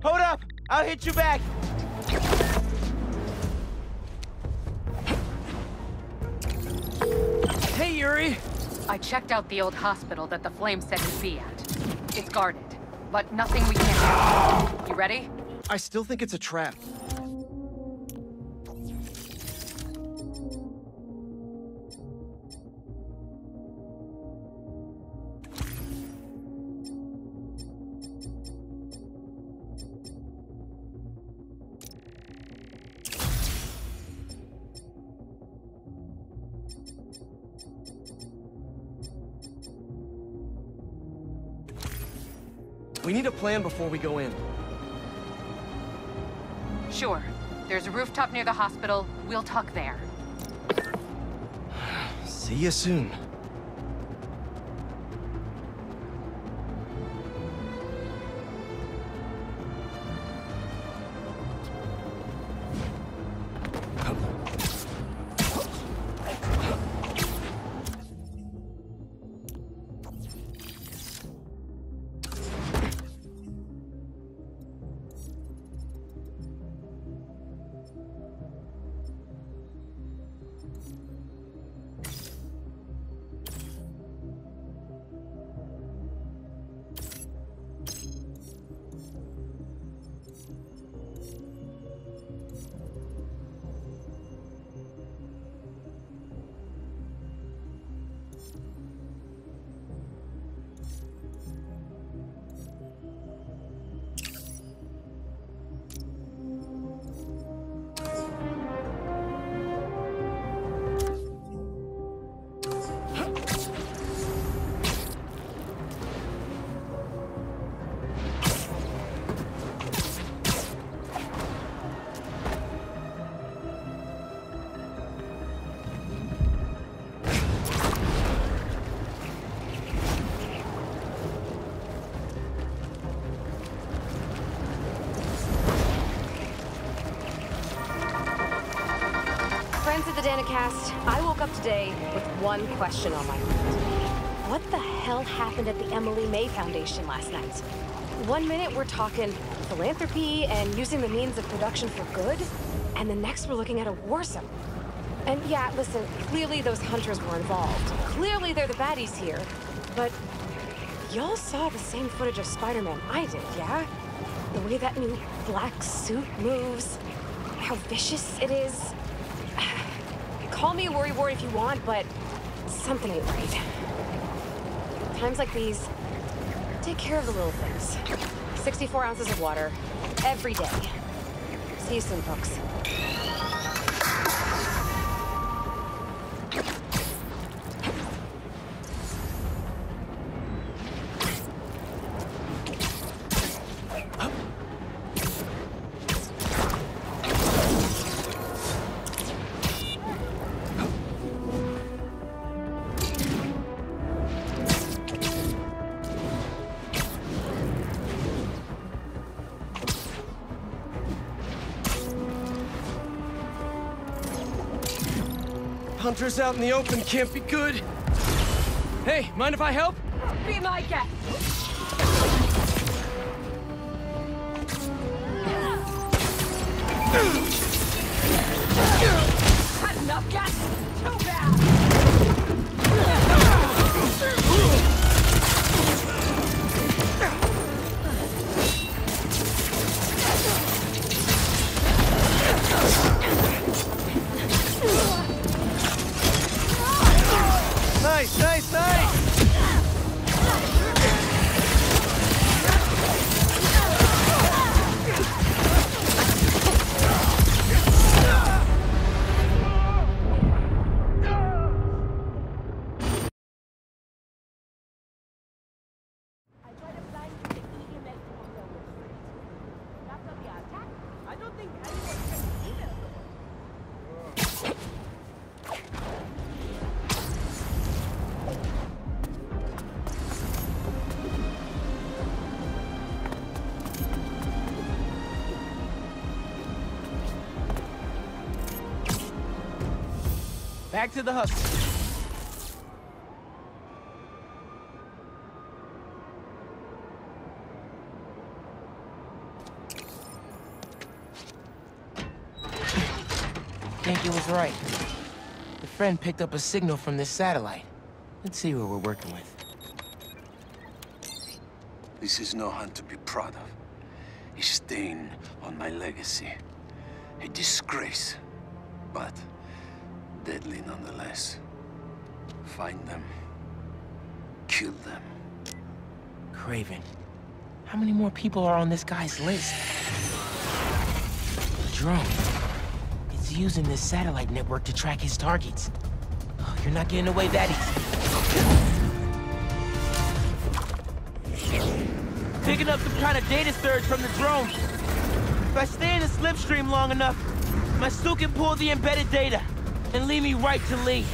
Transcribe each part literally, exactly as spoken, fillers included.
Hold up! I'll hit you back! Hey, Yuri! I checked out the old hospital that the flame said to be at. It's guarded, but nothing we can't do. You ready? I still think it's a trap. We need a plan before we go in. Sure. There's a rooftop near the hospital. We'll talk there. See you soon. Friends of the Danicast, I woke up today with one question on my mind. What the hell happened at the Emily May Foundation last night? One minute we're talking philanthropy and using the means of production for good, and the next we're looking at a war zone. And yeah, listen, clearly those hunters were involved. Clearly they're the baddies here, but y'all saw the same footage of Spider-Man I did, yeah? The way that new black suit moves, how vicious it is. Call me a worrywart if you want, but something ain't right. Times like these, take care of the little things. sixty-four ounces of water, every day. See you soon, folks. Hunters out in the open can't be good. Hey, mind if I help? Be my guest! Had enough gas? Too bad! Nice, nice, nice! Back to the hustle. think it was right. The friend picked up a signal from this satellite. Let's see what we're working with. This is no hunt to be proud of. A stain on my legacy. A disgrace, but deadly nonetheless. Find them. Kill them. Kraven. How many more people are on this guy's list? The drone. It's using this satellite network to track his targets. Oh, you're not getting away that easy. Picking up some kind of data surge from the drone. If I stay in the slipstream long enough, my suit can pull the embedded data and lead me right to Lee.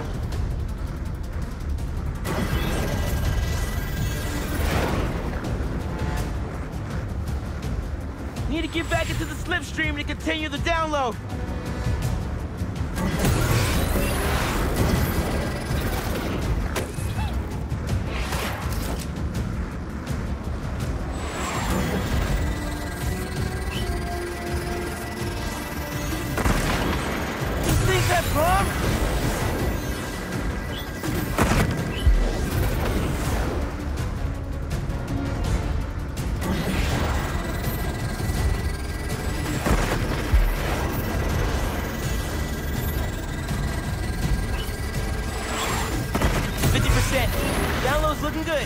Need to get back into the slipstream to continue the download. These things have bombs? Download's looking good.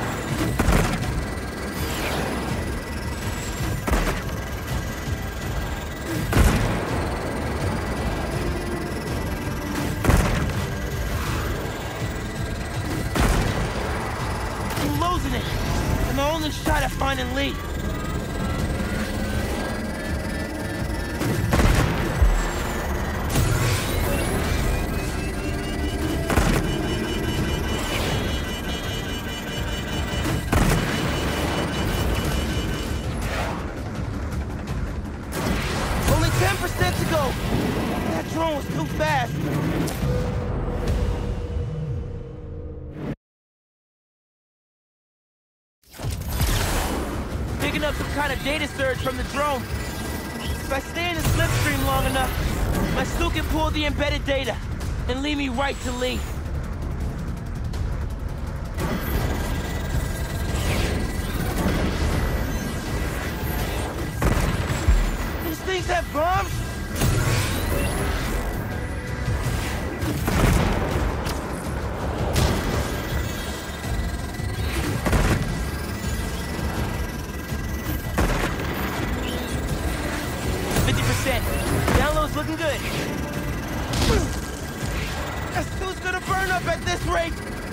I'm losing it. And my only shot at finding Lee. ten percent to go! That drone was too fast! Picking up some kind of data surge from the drone. If I stay in the slipstream long enough, my suit can pull the embedded data and lead me right to Lee. These have bombs? fifty percent. Download's looking good. That suit's gonna burn up at this rate.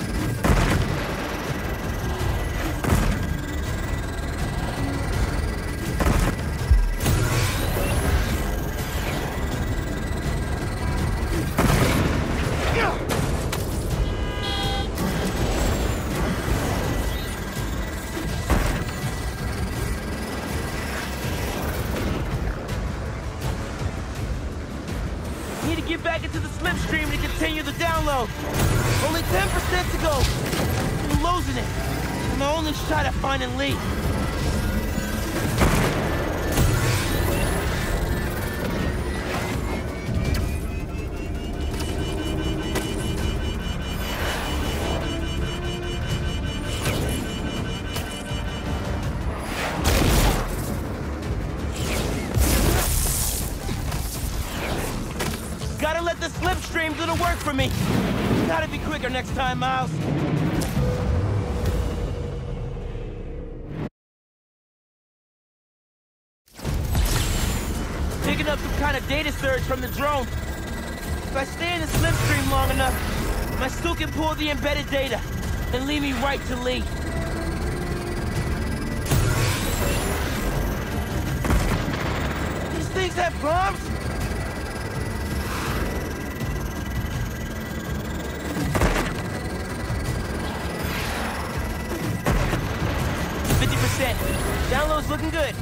Need to get back into the slipstream to continue the download. Only ten percent to go. I'm losing it. And my only shot at finding Lee. Gotta let the slipstream do the work for me. Gotta be quicker next time, Miles. Picking up some kind of data surge from the drone. If I stay in the slipstream long enough, my suit can pull the embedded data and lead me right to Lee. These things have bombs? fifty percent. Download's looking good.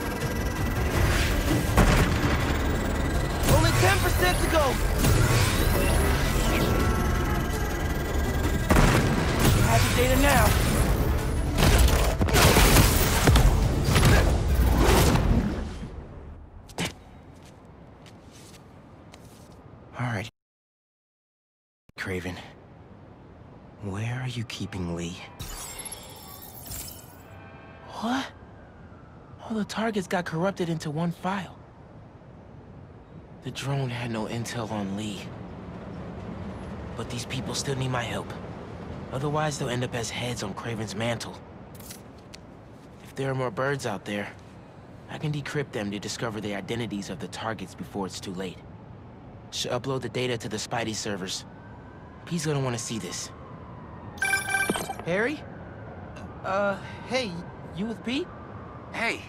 Only ten percent to go. Have the data now. All right. Kraven, where are you keeping Lee? What? All the targets got corrupted into one file. The drone had no intel on Lee. But these people still need my help. Otherwise, they'll end up as heads on Kraven's mantle. If there are more birds out there, I can decrypt them to discover the identities of the targets before it's too late. Should upload the data to the Spidey servers. Pete's gonna want to see this. Harry? Uh, hey, you with Pete? Hey.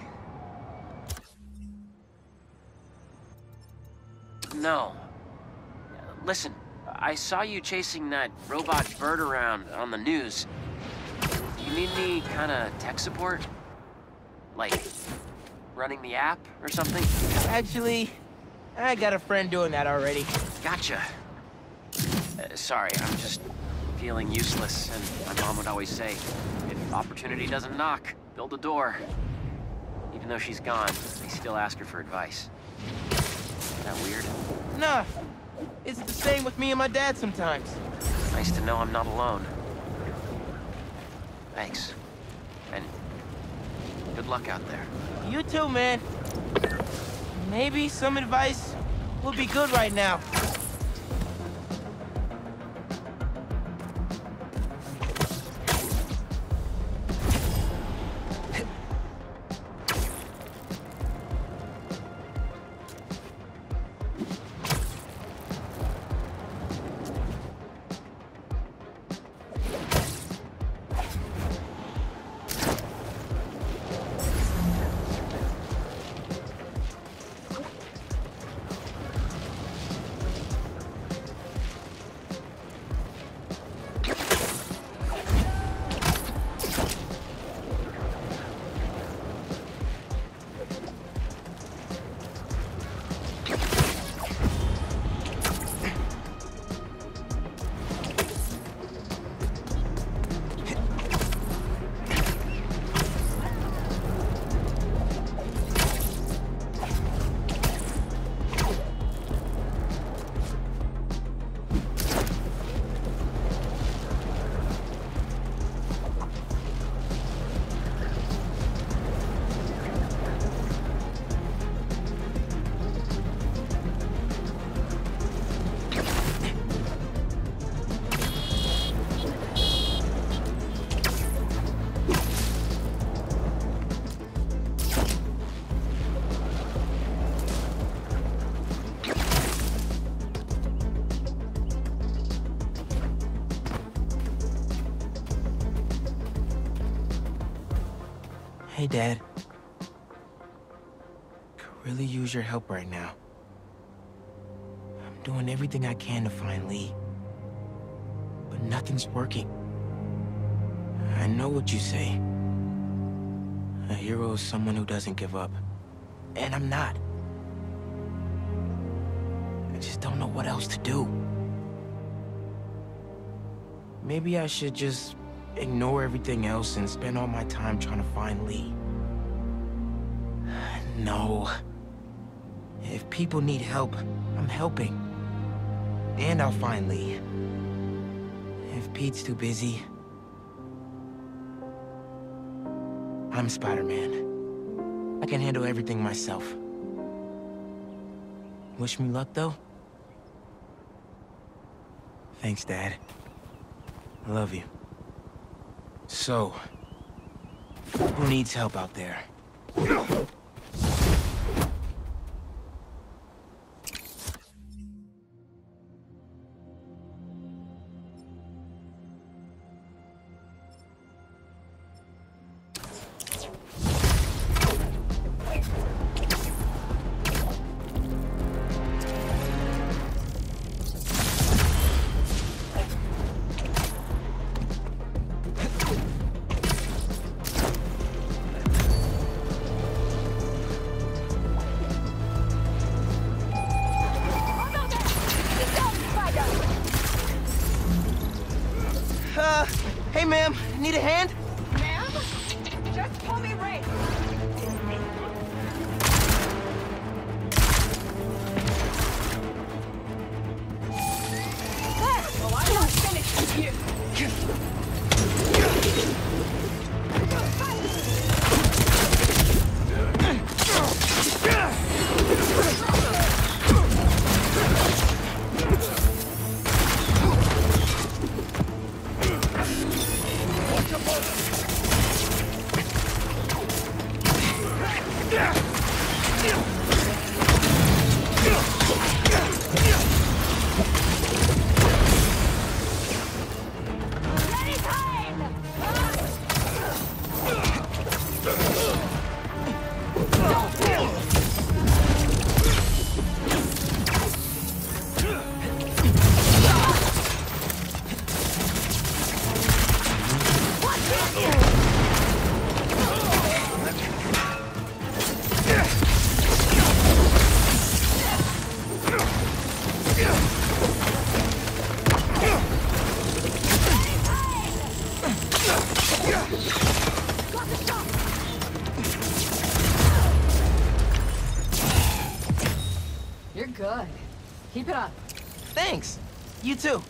No. Listen, I saw you chasing that robot bird around on the news. Do you need any kind of tech support? Like, running the app or something? Actually, I got a friend doing that already. Gotcha. Uh, sorry, I'm just feeling useless, and my mom would always say, if opportunity doesn't knock, build a door. Even though she's gone, I still ask her for advice. Is that weird? Nah, it's the same with me and my dad sometimes. Nice to know I'm not alone. Thanks. And good luck out there. You too, man. Maybe some advice would be good right now. Hey, Dad. Could really use your help right now. I'm doing everything I can to find Lee. But nothing's working. I know what you say. A hero is someone who doesn't give up. And I'm not. I just don't know what else to do. Maybe I should just ignore everything else and spend all my time trying to find Lee. No. If people need help, I'm helping. And I'll find Lee. If Pete's too busy, I'm Spider-Man. I can handle everything myself. Wish me luck, though? Thanks, Dad. I love you. So, who needs help out there? ma'am. Need a hand? Ma'am? Just call me Ray. There! Oh, I won't finish with you. You're good. Keep it up. Thanks. You too.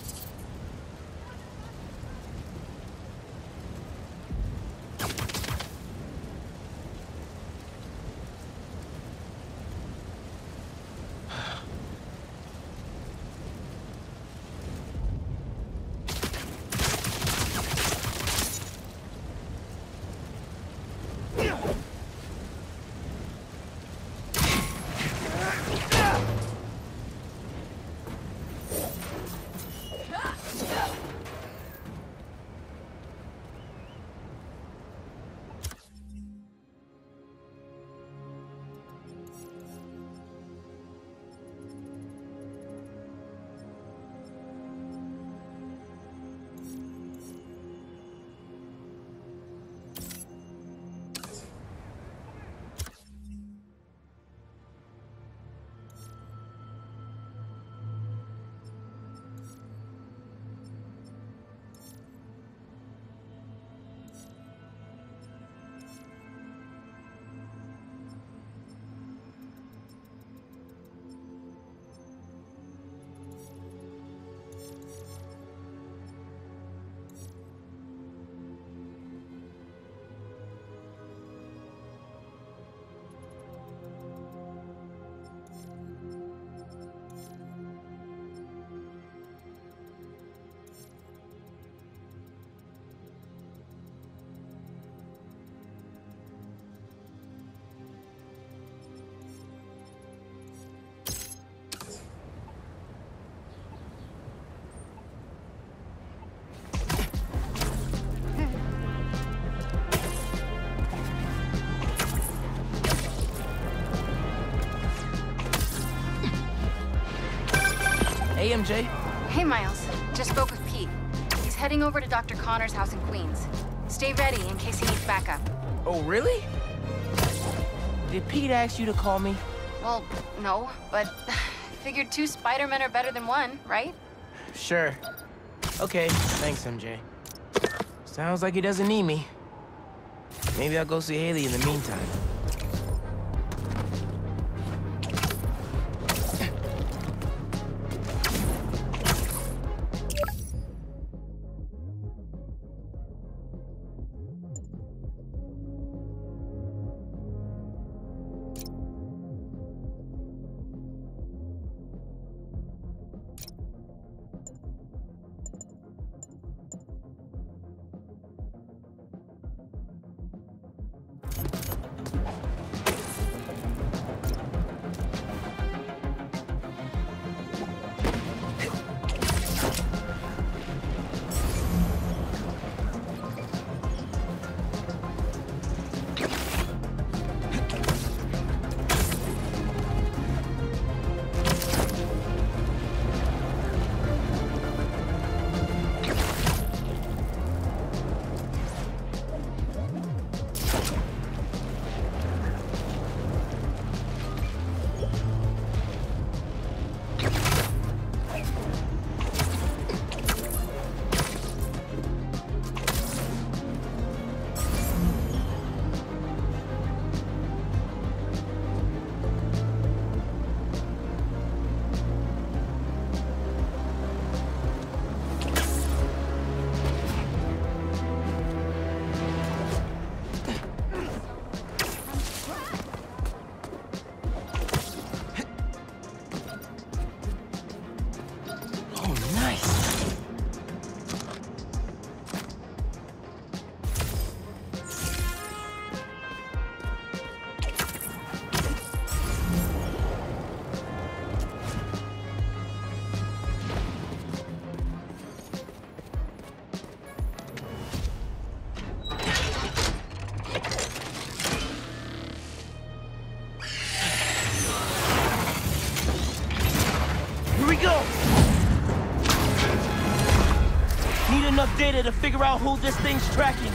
Hey, M J. Hey, Miles. Just spoke with Pete. He's heading over to Doctor Connor's house in Queens. Stay ready in case he needs backup. Oh, really? Did Pete ask you to call me? Well, no, but figured two Spider-Men are better than one, right? Sure. Okay, thanks, M J. Sounds like he doesn't need me. Maybe I'll go see Haley in the meantime. enough data to figure out who this thing's tracking.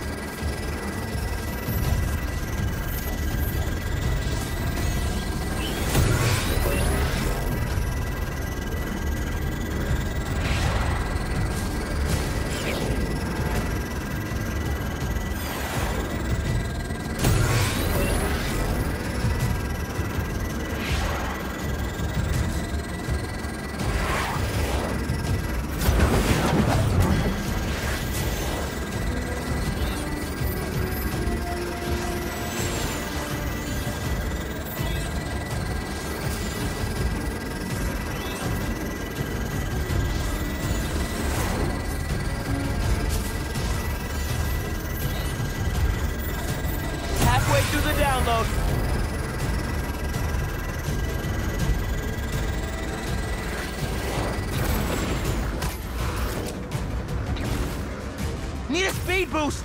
Halfway through the download. Need a speed boost!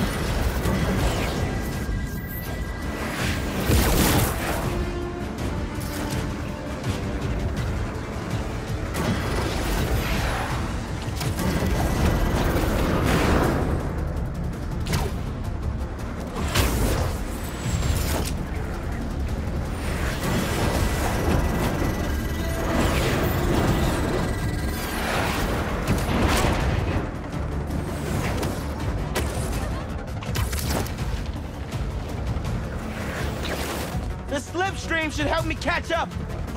The slipstream should help me catch up!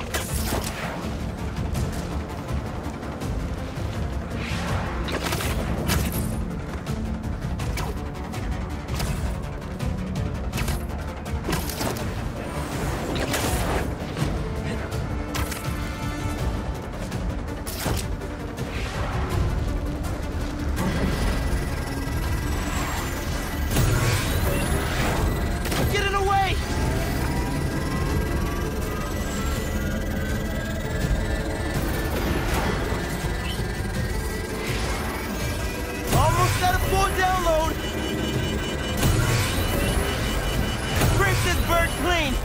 Get in the way! Almost got a full download! Scrape this bird clean!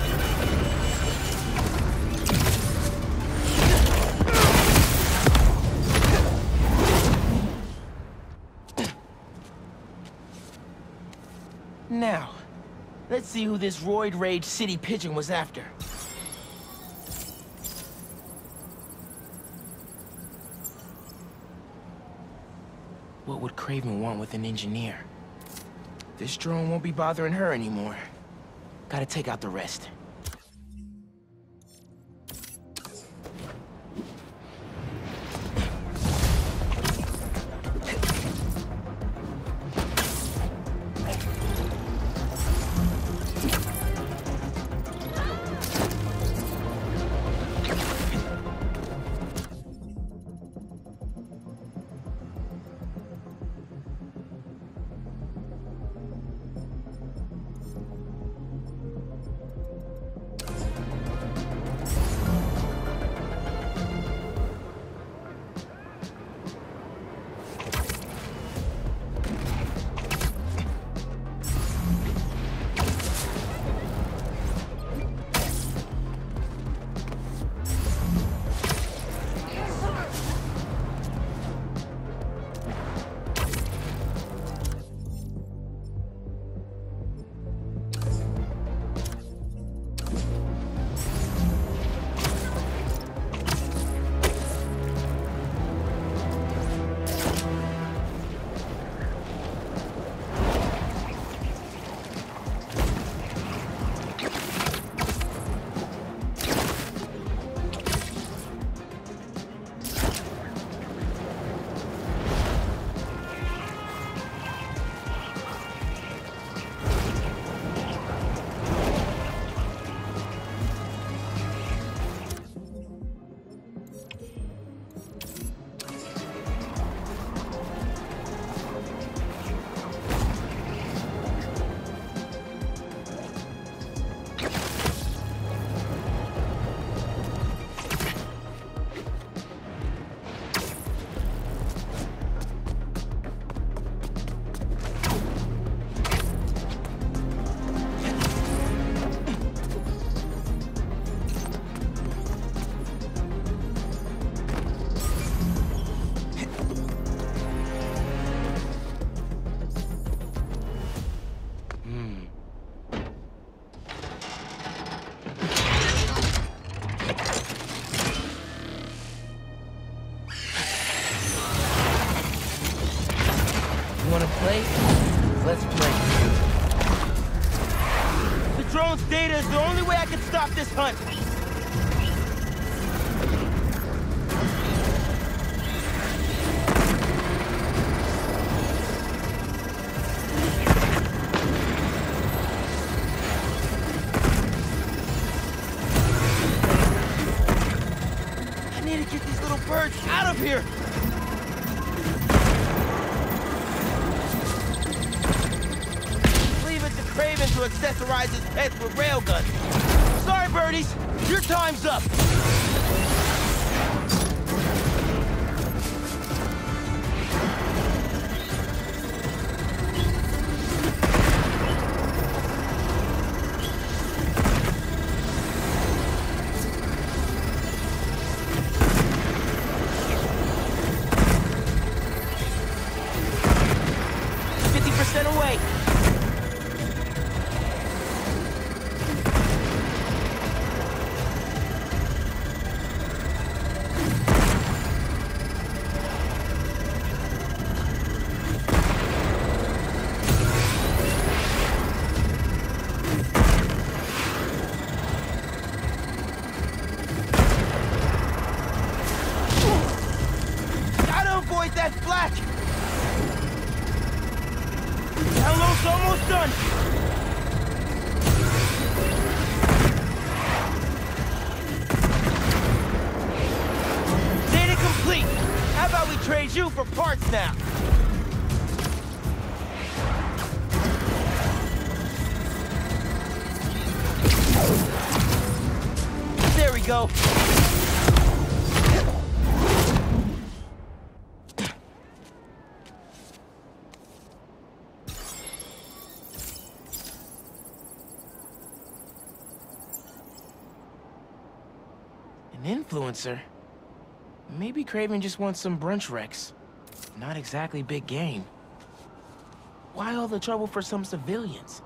Now, let's see who this roid rage city pigeon was after. What would Kraven want with an engineer? This drone won't be bothering her anymore. Gotta take out the rest. this hunt! I need to get these little birds out of here! Leave it to Kraven to accessorize his pets with railguns. Sorry, birdies, your time's up. fifty percent away. Gotta avoid that flak! Download's almost done! Data complete! How about we trade you for parts now? There we go. An influencer? Maybe Kraven just wants some brunch wrecks. Not exactly big game. Why all the trouble for some civilians?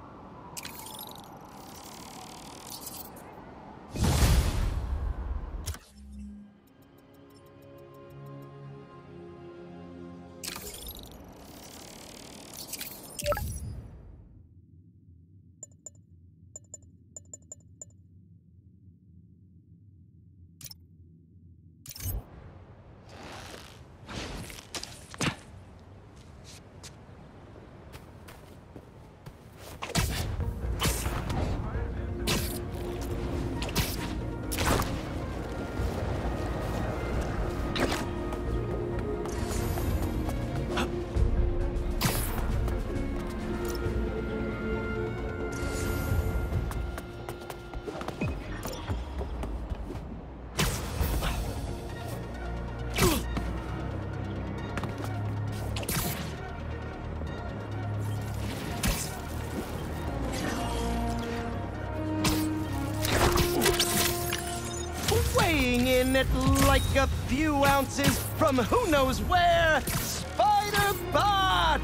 Weighing in at like a few ounces from who knows where, Spider-Bot!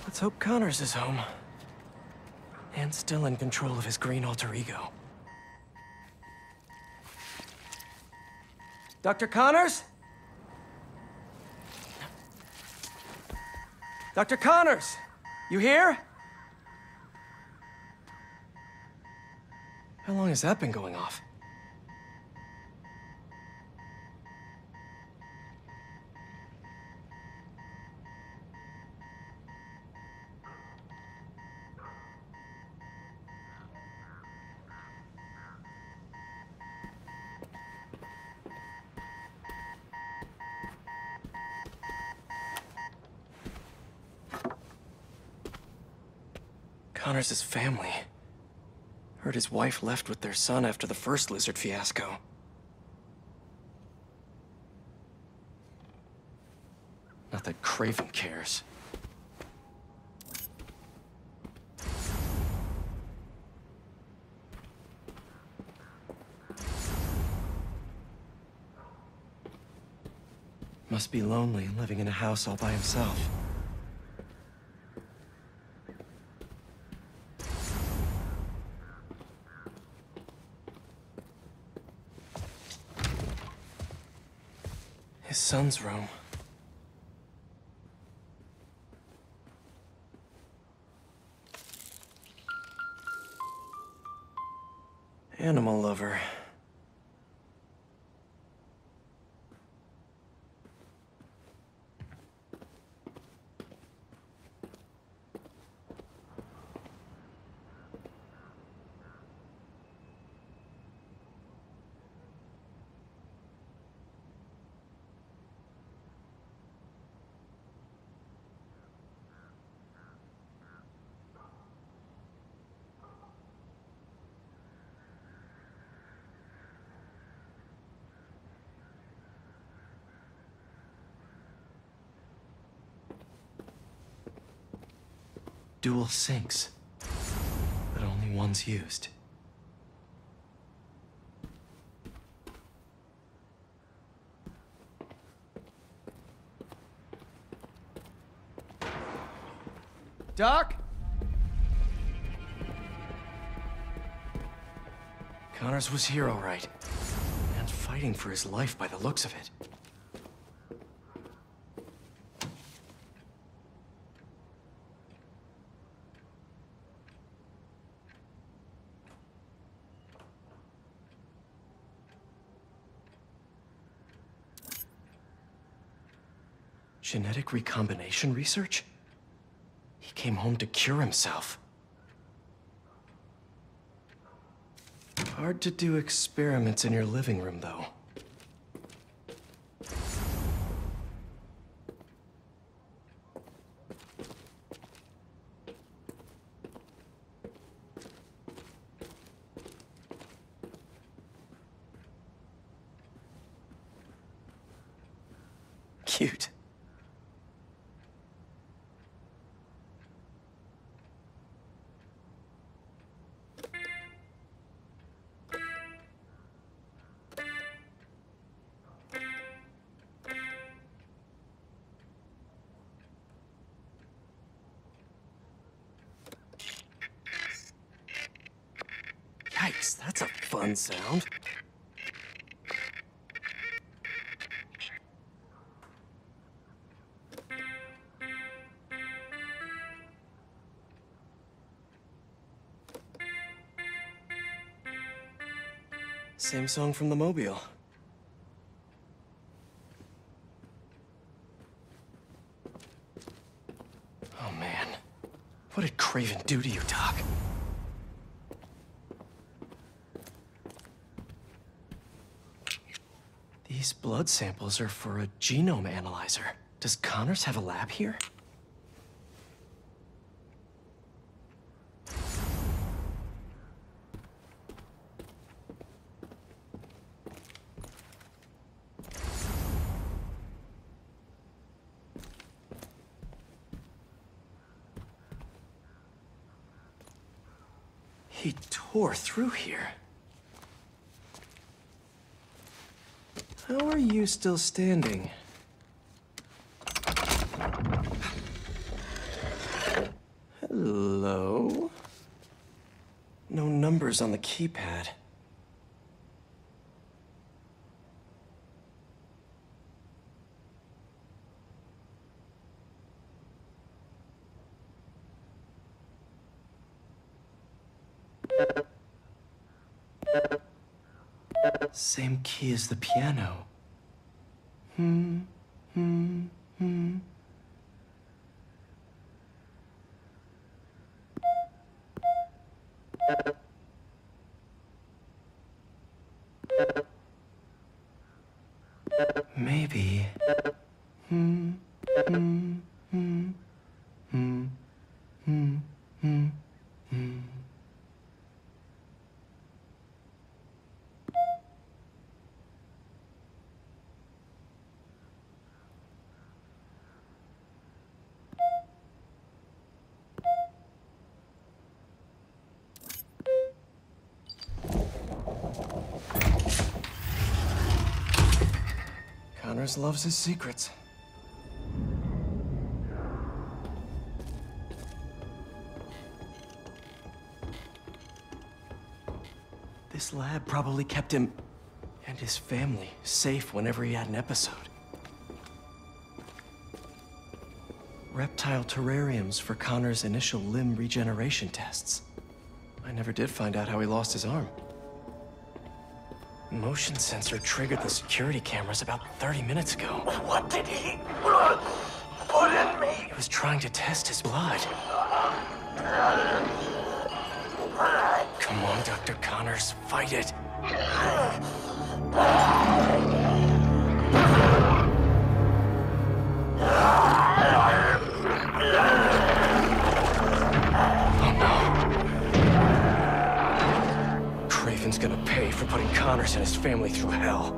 Let's hope Connors is home. And still in control of his green alter ego. Doctor Connors? Doctor Connors! You here? How long has that been going off? Connors' family. Heard his wife left with their son after the first lizard fiasco. Not that Craven cares. Must be lonely living in a house all by himself. His son's room. Animal lover. Dual sinks, but only one's used. Doc? Connors was here, all right. And fighting for his life by the looks of it. Genetic recombination research? He came home to cure himself. Hard to do experiments in your living room, though. Cute. Yikes, that's a fun sound. Same song from the Mobile. Oh man, what did Craven do to you, Doc? These blood samples are for a genome analyzer. Does Connors have a lab here? He tore through here. How are you still standing? No numbers on the keypad. Same key as the piano. Hmm, hmm, hmm. Maybe. Hmm, hmm, hmm, hmm, hmm, hmm, hmm. Connors loves his secrets. This lab probably kept him and his family safe whenever he had an episode. Reptile terrariums for Connor's initial limb regeneration tests. I never did find out how he lost his arm. Motion sensor triggered the security cameras about thirty minutes ago. What did he put in me? He was trying to test his blood. Come on, Doctor Connors, fight it. Kraven's gonna pay for putting Connors and his family through hell.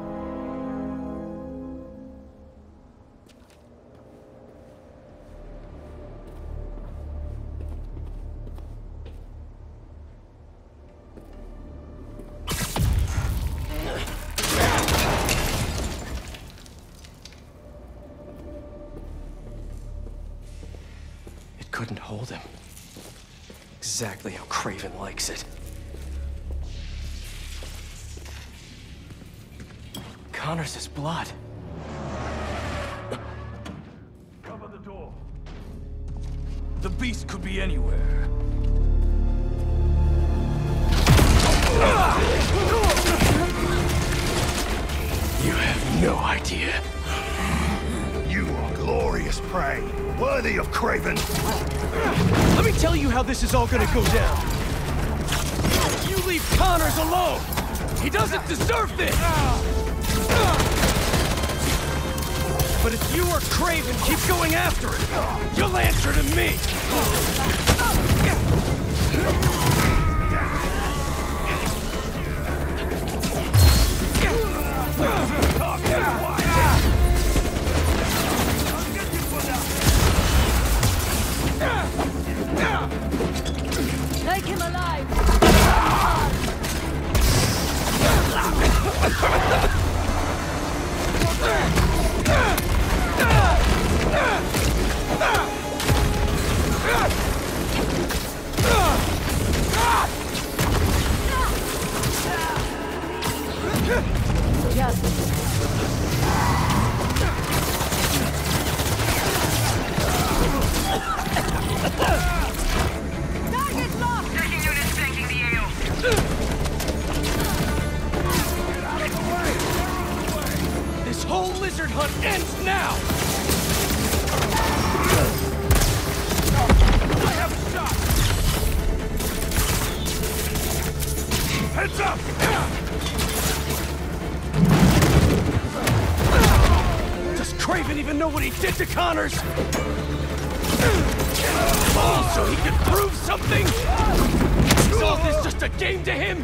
It couldn't hold him. Exactly how Kraven likes it. Connors' blood. Cover the door. The beast could be anywhere. You have no idea. You are glorious prey, worthy of Kraven. Let me tell you how this is all gonna go down. You leave Connors alone. He doesn't deserve this. But if you or Kraven keep going after him, you'll answer to me! Take him alive! Target locked! Taking units flanking the A O. This whole lizard hunt ends now! I have a shot! Heads up! Does Kraven even know what he did to Connors? Oh, so he can prove something? Is all this just a game to him?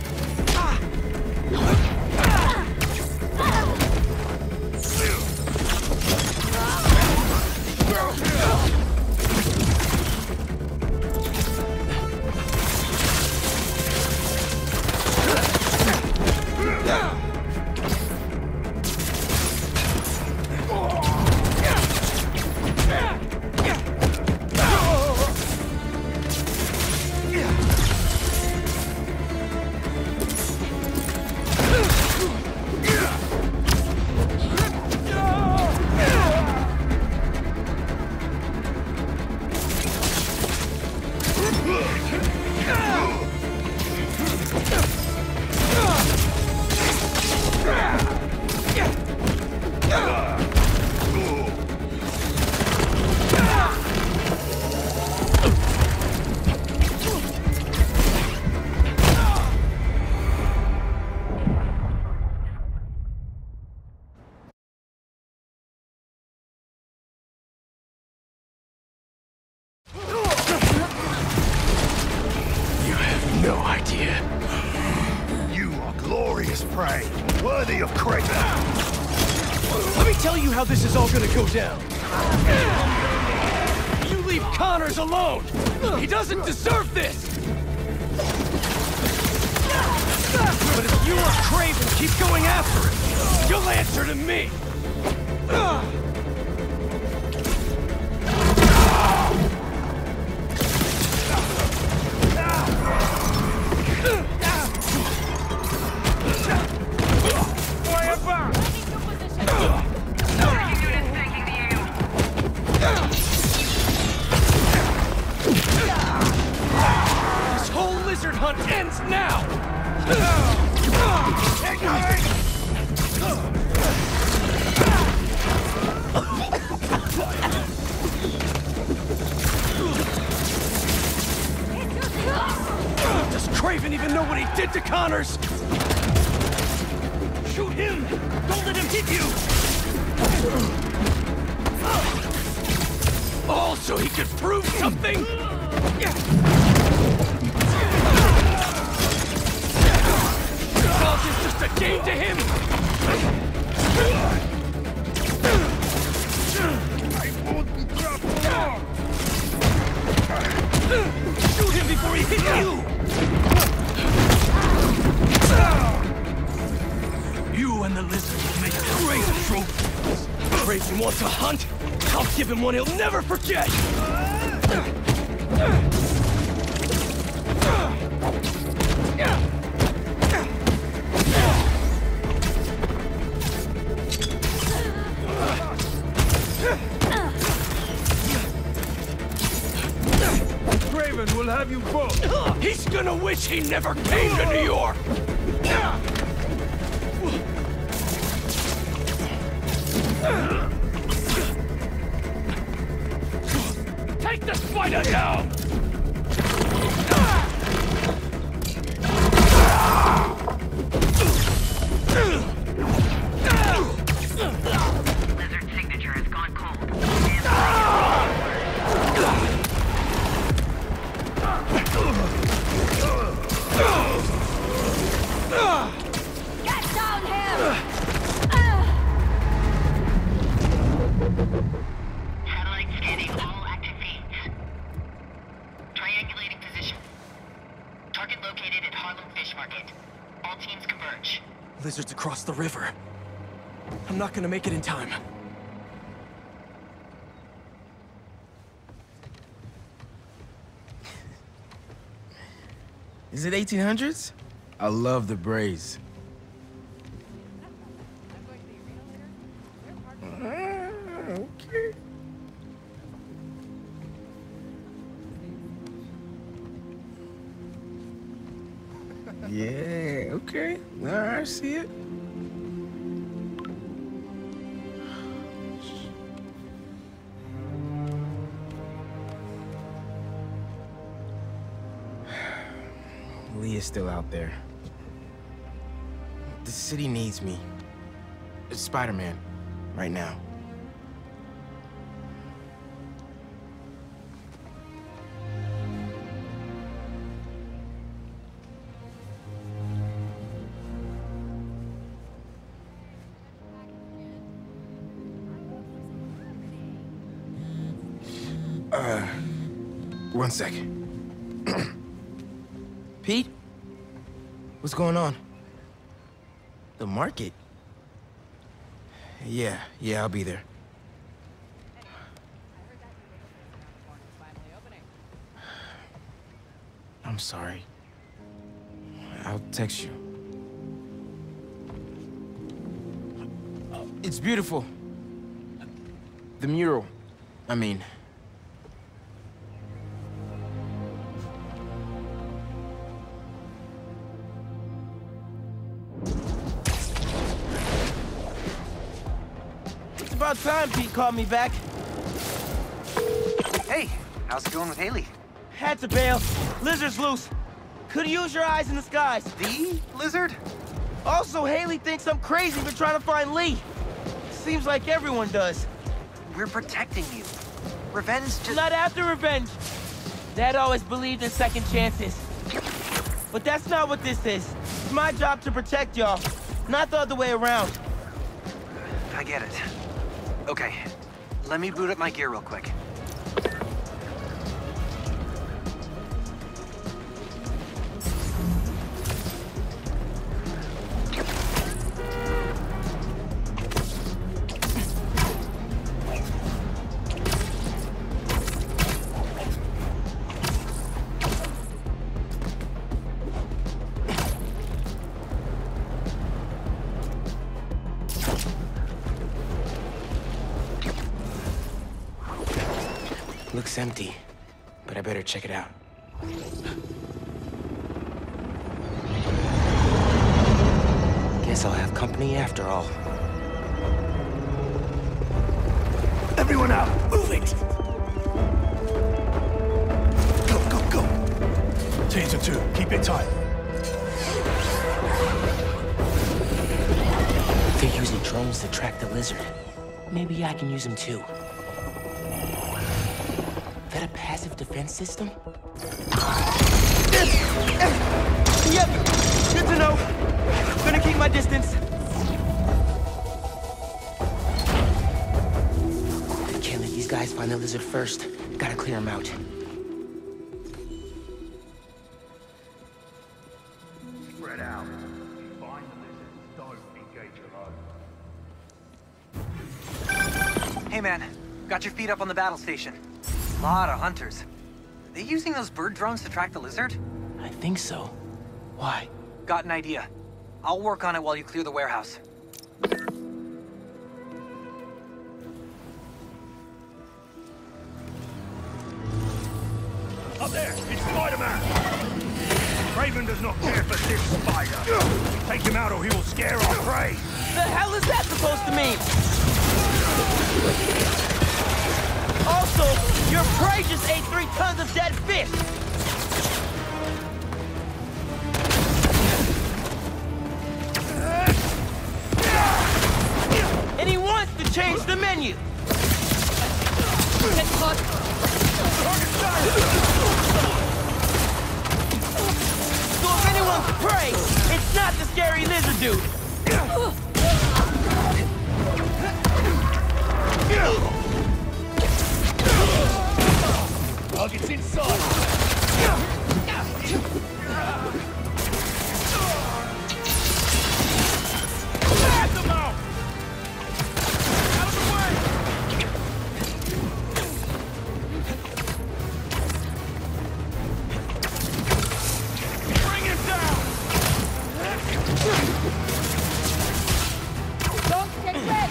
No idea. You are glorious prey, worthy of Kraven. Let me tell you how this is all gonna go down. You leave Connors alone! He doesn't deserve this! But if you or Kraven keep going after him, you'll answer to me! This whole lizard hunt ends now! Does Kraven even know what he did to Connors? Shoot him! Don't let him hit you! All so he could prove something? Cause is just a game to him? I won't drop more. Shoot him before he hits you! You and the lizard will make great trophies. Kraven wants a hunt? I'll give him one he'll never forget! Kraven will have you both. He's gonna wish he never came to New York! Take the spider down! Lizard signature has gone cold. Get down here! Satellite scanning all active feeds. Triangulating position. Target located at Harlem Fish Market. All teams converge. Lizard's across the river. I'm not gonna make it in time. Is it eighteen hundreds? I love the braids. Ah, okay. Yeah, okay. All right, I see it. Lee is still out there. The city needs me. It's Spider-Man, right now. Uh, one second. Pete? What's going on? The market? Yeah, yeah, I'll be there. I'm sorry. I'll text you. It's beautiful. The mural, I mean. About time Pete called me back. Hey, how's it going with Haley? Had to bail. Lizard's loose. Could use your eyes in the skies. The lizard? Also, Haley thinks I'm crazy for trying to find Lee. Seems like everyone does. We're protecting you. Revenge just... Not after revenge. Dad always believed in second chances. But that's not what this is. It's my job to protect y'all, not the other way around. I get it. Okay, let me boot up my gear real quick. Looks empty, but I better check it out. Guess I'll have company after all. Everyone out! Move it! Go, go, go! Teams of two, keep it tight. They're using drones to track the lizard. Maybe I can use them too. That a passive defense system? Yep, good to know. Gonna keep my distance. Can't let these guys find the lizard first. Gotta clear them out. Spread out. Find the lizard. Don't engage alone. Hey man, got your feet up on the battle station. Lot of hunters. Are they using those bird drones to track the lizard? I think so. Why? Got an idea. I'll work on it while you clear the warehouse. Up there, it's Spider-Man! Raven does not care for this spider. Take him out or he will scare our prey. The hell is that supposed to mean? Also, your prey just ate three tons of dead fish! And he wants to change the menu! Get caught! So if anyone's prey, it's not the scary lizard dude! Target's inside! Blast them out! Out of the way! Bring him down! Don't get wet!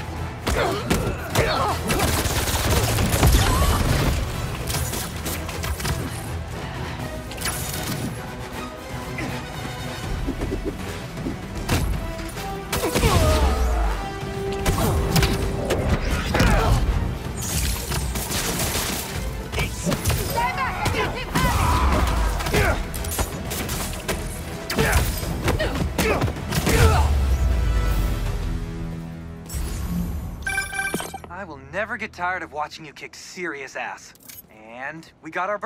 I will never get tired of watching you kick serious ass. And we got our